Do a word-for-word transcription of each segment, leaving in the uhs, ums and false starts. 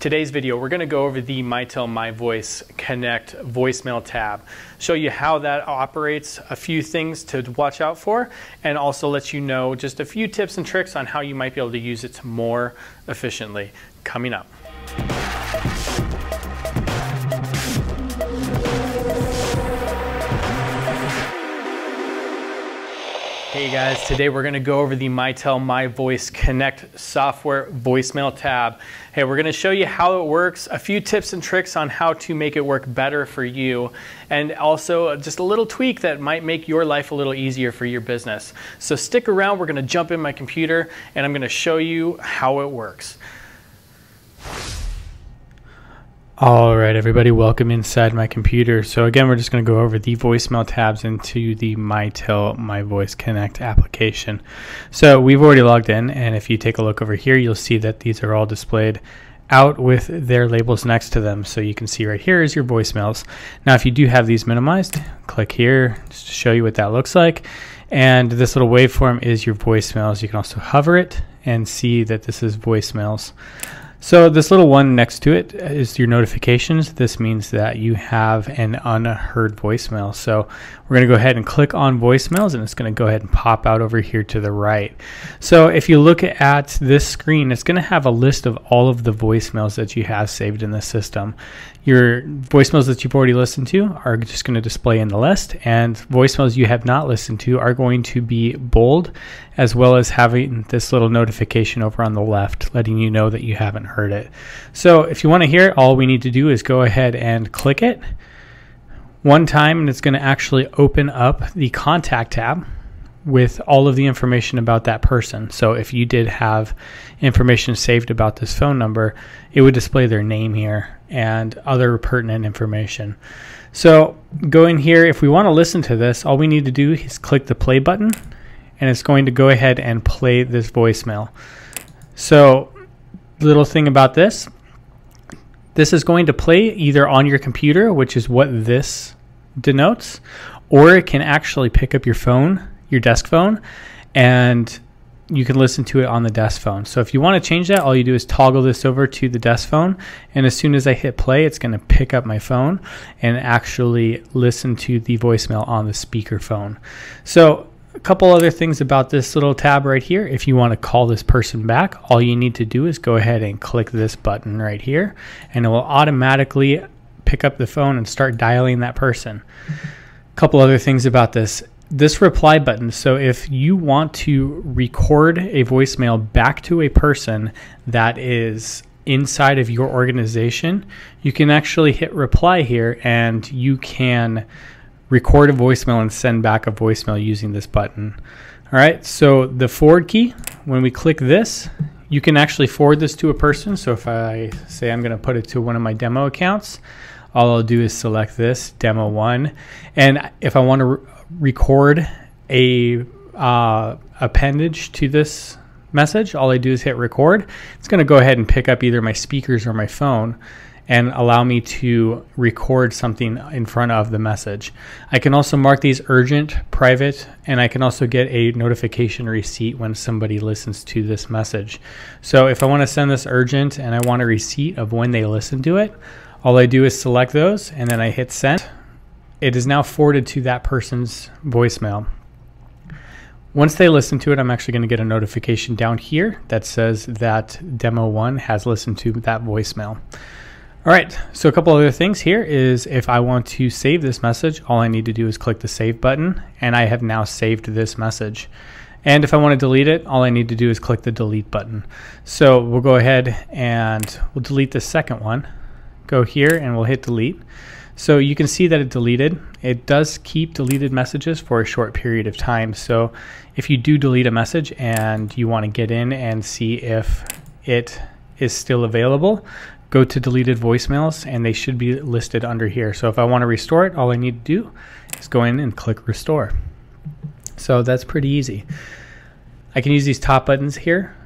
Today's video, we're going to go over the Mitel MiVoice Connect voicemail tab, show you how that operates, a few things to watch out for, and also let you know just a few tips and tricks on how you might be able to use it more efficiently. Coming up. Hey guys, today we're going to go over the Mitel MiVoice Connect software voicemail tab. Hey, we're going to show you how it works, a few tips and tricks on how to make it work better for you, and also just a little tweak that might make your life a little easier for your business. So stick around, we're going to jump in my computer and I'm going to show you how it works. All right, everybody, welcome inside my computer. So again, we're just going to go over the voicemail tabs into the Mitel MiVoice Connect application. So we've already logged in, and if you take a look over here, you'll see that these are all displayed out with their labels next to them. So you can see right here is your voicemails. Now, if you do have these minimized, click here just to show you what that looks like. And this little waveform is your voicemails. You can also hover it and see that this is voicemails. So this little one next to it is your notifications. This means that you have an unheard voicemail. So we're going to go ahead and click on voicemails, and it's going to go ahead and pop out over here to the right. So if you look at this screen, it's going to have a list of all of the voicemails that you have saved in the system. Your voicemails that you've already listened to are just going to display in the list, and voicemails you have not listened to are going to be bold, as well as having this little notification over on the left letting you know that you haven't heard it. So if you want to hear it, all we need to do is go ahead and click it one time, and it's going to actually open up the contact tab with all of the information about that person. So if you did have information saved about this phone number, it would display their name here and other pertinent information. So go in here, if we want to listen to this, all we need to do is click the play button, and it's going to go ahead and play this voicemail. So little thing about this, this is going to play either on your computer, which is what this denotes, or it can actually pick up your phone, your desk phone, and you can listen to it on the desk phone. So if you want to change that, all you do is toggle this over to the desk phone, and as soon as I hit play, it's going to pick up my phone and actually listen to the voicemail on the speaker phone. So a couple other things about this little tab right here. If you want to call this person back, all you need to do is go ahead and click this button right here, and it will automatically pick up the phone and start dialing that person. A couple other things about this. This reply button, so if you want to record a voicemail back to a person that is inside of your organization, you can actually hit reply here, and you can record a voicemail and send back a voicemail using this button. All right, so the forward key, when we click this, you can actually forward this to a person. So if I say I'm going to put it to one of my demo accounts, all I'll do is select this, demo one, and if I want to re record a uh, appendage to this message, all I do is hit record. It's going to go ahead and pick up either my speakers or my phone and allow me to record something in front of the message. I can also mark these urgent, private, and I can also get a notification receipt when somebody listens to this message. So if I want to send this urgent and I want a receipt of when they listen to it, all I do is select those, and then I hit send. It is now forwarded to that person's voicemail. Once they listen to it, I'm actually going to get a notification down here that says that demo one has listened to that voicemail. All right, so a couple other things here is if I want to save this message, all I need to do is click the save button, and I have now saved this message. And if I want to delete it, all I need to do is click the delete button. So we'll go ahead and we'll delete the second one. Go here and we'll hit delete. So you can see that it deleted. It does keep deleted messages for a short period of time. So if you do delete a message and you want to get in and see if it is still available, go to deleted voicemails, and they should be listed under here. So if I want to restore it, all I need to do is go in and click restore. So that's pretty easy. I can use these top buttons here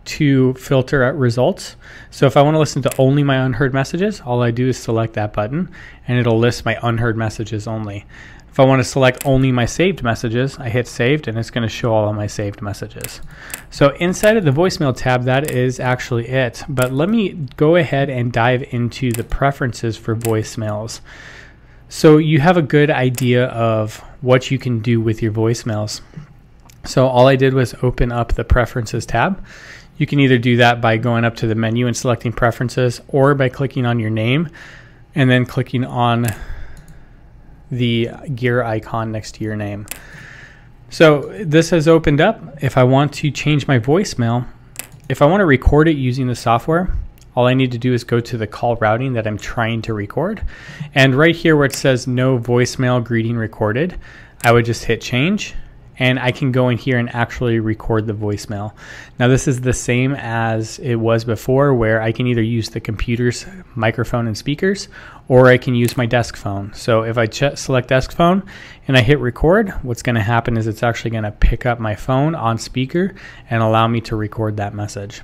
to filter out results. So if I want to listen to only my unheard messages, all I do is select that button and it'll list my unheard messages only. If I want to select only my saved messages, I hit saved and it's going to show all of my saved messages. So inside of the voicemail tab, that is actually it. But let me go ahead and dive into the preferences for voicemails. So you have a good idea of what you can do with your voicemails. So all I did was open up the preferences tab. You can either do that by going up to the menu and selecting preferences, or by clicking on your name and then clicking on the gear icon next to your name. So this has opened up. If I want to change my voicemail, if I want to record it using the software, all I need to do is go to the call routing that I'm trying to record. And right here where it says no voicemail greeting recorded, I would just hit change and I can go in here and actually record the voicemail. Now this is the same as it was before, where I can either use the computer's microphone and speakers, or I can use my desk phone. So if I select desk phone and I hit record, what's gonna happen is it's actually gonna pick up my phone on speaker and allow me to record that message.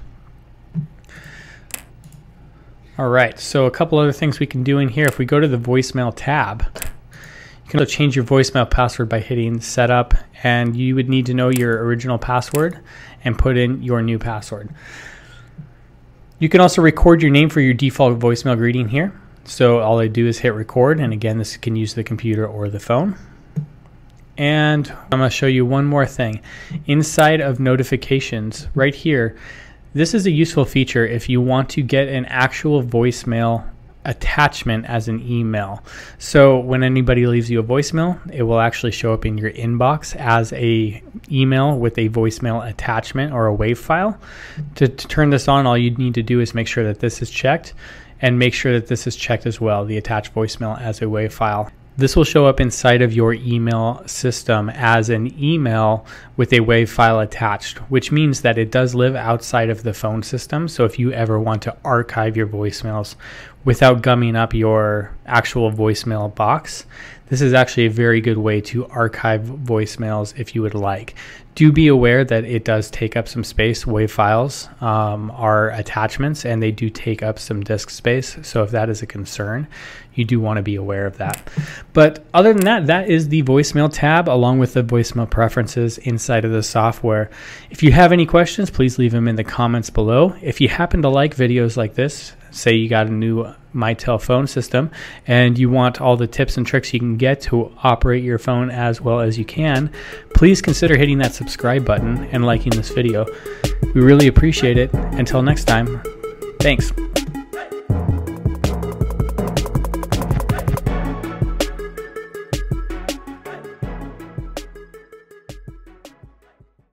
All right, so a couple other things we can do in here. If we go to the voicemail tab, you can also change your voicemail password by hitting setup, and you would need to know your original password and put in your new password. You can also record your name for your default voicemail greeting here. So all I do is hit record, and again, this can use the computer or the phone. And I'm going to show you one more thing. Inside of notifications, right here, this is a useful feature if you want to get an actual voicemail attachment as an email. So when anybody leaves you a voicemail, it will actually show up in your inbox as a email with a voicemail attachment or a WAV file. To, to turn this on, all you need to do is make sure that this is checked, and make sure that this is checked as well, the attached voicemail as a WAV file. This will show up inside of your email system as an email with a WAV file attached, which means that it does live outside of the phone system. So if you ever want to archive your voicemails without gumming up your actual voicemail box, this is actually a very good way to archive voicemails if you would like. Do be aware that it does take up some space. WAV files um, are attachments and they do take up some disk space. So if that is a concern, you do want to be aware of that. But other than that, that is the voicemail tab along with the voicemail preferences inside of the software. If you have any questions, please leave them in the comments below. If you happen to like videos like this, say you got a new Mitel phone system and you want all the tips and tricks you can get to operate your phone as well as you can, please consider hitting that subscribe button and liking this video. We really appreciate it. Until next time, thanks.